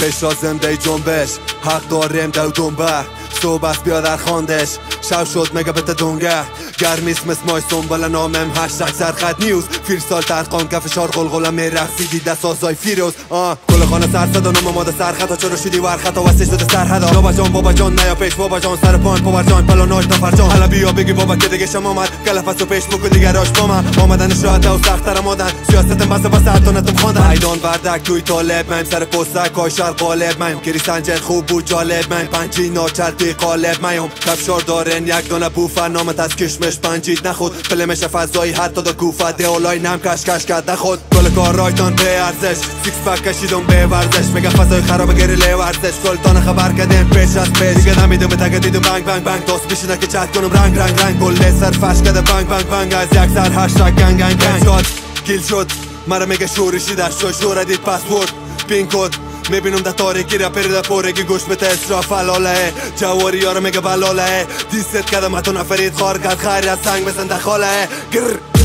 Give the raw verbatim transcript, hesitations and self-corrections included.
پیش را زنده جنبش حق داریم دو دنبه صحبت بیا در خاندش شو شد مگه بته دونگه گرمیست مثل مای سنبال نامم هشتگ سرخط نیوز فیر سال ترقان که فشار قلقلم میرفتی دست آزای فیروز آه کل خانه سر صدا نام ماده سرخطا چرا شدی ورخطا وسیع شده سرحدا بابا جان بابا جان نیا پیش بابا جان سر پاین پاور جان پلاناش نفر جان حالا بیا بگی بابا که دیگه شم آمد گلفستو پیش بکن دیگراش با من آمدنش راحته و سخت‌تر مادن سیاست بسه بسه حتونتم خواندن ایدان بردک توی طالب من سر پستک کاشر قالب من کری سنجر خوب بود جالب من پنجی ناچر توی قالب میم کفشار دارن یک دانه بوفر نامت از کشمش پنجید نخود فلمش فضایی حتی دا کوفه دیولای نم کش کش کرد نخود کل کار رایتان به ارزش سیکس پک کشیدم به ورزش میگه فضای خراب گریله ورزش کلتان خبر کردیم پیش از پیش دیگه نمیدم به تگه دیدم بنگ بنگ بنگ دوست بیشونه که چت کنم رنگ رنگ رنگ کل سر فش کرده بنگ بنگ بنگ از یک سر هشتگ گنگ گنگ گنگ شد گیل شد مرا میگه شورشی دست شد شوره دید پسورد پین کد میبینم در تاریکی را پریده پورگی گوش به تسرا فلاله جواری ها رو میگه بلاله دیست کدم حتی نفرید خار کرد خیری از سنگ بزن در خاله گر